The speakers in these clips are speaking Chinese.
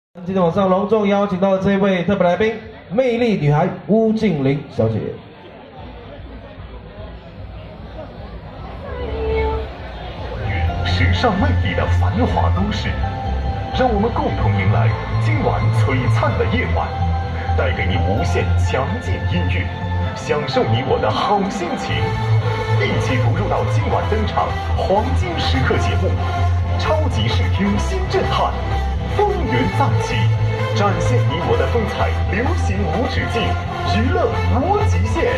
今天晚上隆重邀请到的这位特别来宾，魅力女孩巫静玲小姐。 时尚魅力的繁华都市，让我们共同迎来今晚璀璨的夜晚，带给你无限强劲音乐，享受你我的好心情，一起投入到今晚登场黄金时刻节目，超级视听新震撼，风云再起，展现你我的风采，流行无止境，娱乐无极限。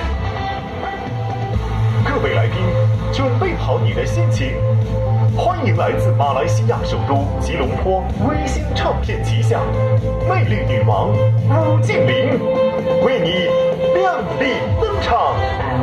各位来宾，准备好你的心情。欢迎来自马来西亚首都吉隆坡微星唱片旗下魅力女王巫静玲，为你亮丽登场。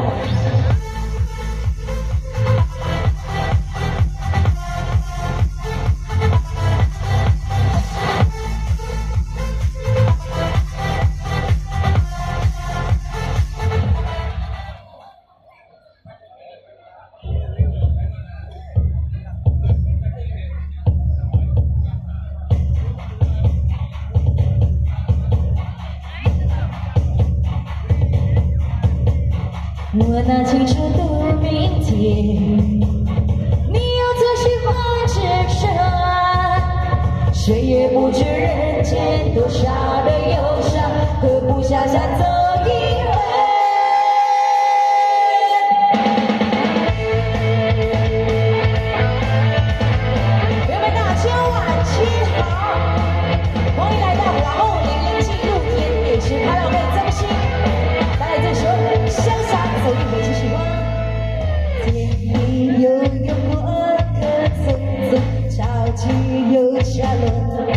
我那清澈的明天，你又最喜欢置身，谁也不知人间多少的忧伤，何不潇洒走一回？朋友们，大家晚上好，欢迎来到然后007露天美食开朗会中心，带来这首潇洒走一回，继续吧。天地悠悠，我可匆匆，潮起又下落。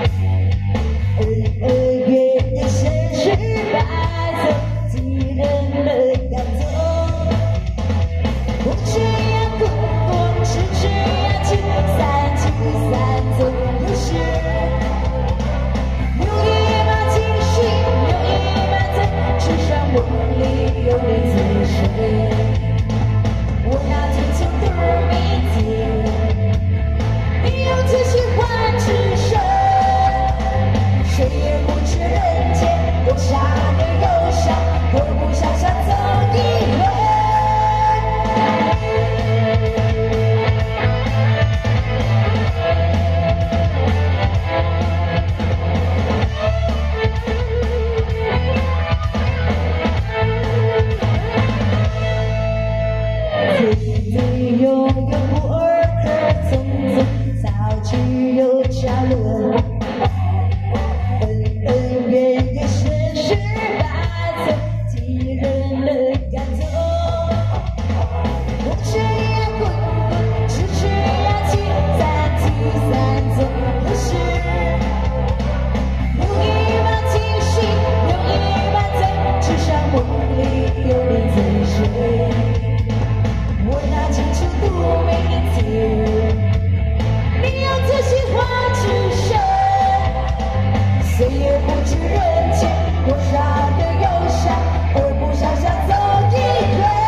月的盛世白走，几人的赶走。风吹呀滚滚，痴痴呀情，散去散走又是。留一把情绪，留一把醉，痴上梦里有人醉睡。我那清澈的明天，你又最喜欢置身，谁也不知人间多少的忧伤，何不潇洒走一回？天地悠悠，我可匆匆，潮起又下落。恩怨的盛世白走，几人的赶走。风吹呀滚滚，痴痴呀情，散去散走又是。留一把情绪，留一把醉，痴上梦里有人醉睡。我那清澈的明天，你又最喜欢置身，谁也不知人间多少的忧伤，何不潇洒走一回？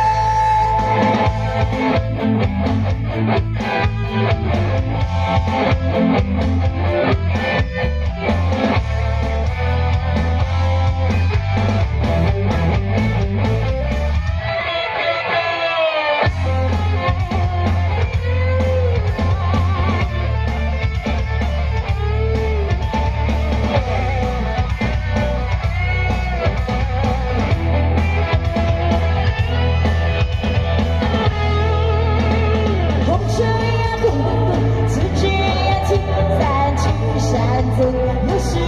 风吹呀滚滚，此枝呀情，散去散走又是。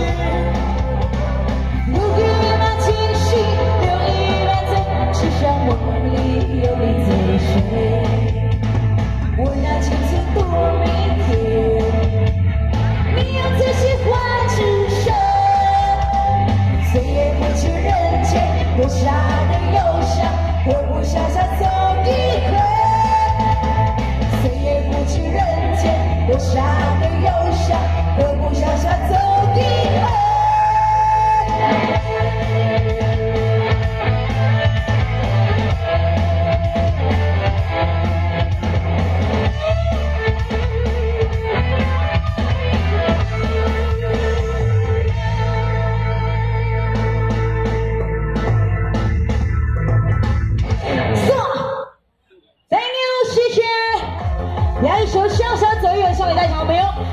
留一把情绪，留一把醉，痴上梦里有人醉睡。我那清澈的明天，你又最喜欢置身，谁也不知人间多少的忧伤，何不潇洒走一回？谁也不知人间多少的忧伤，何不潇洒走一回？ 场朋友。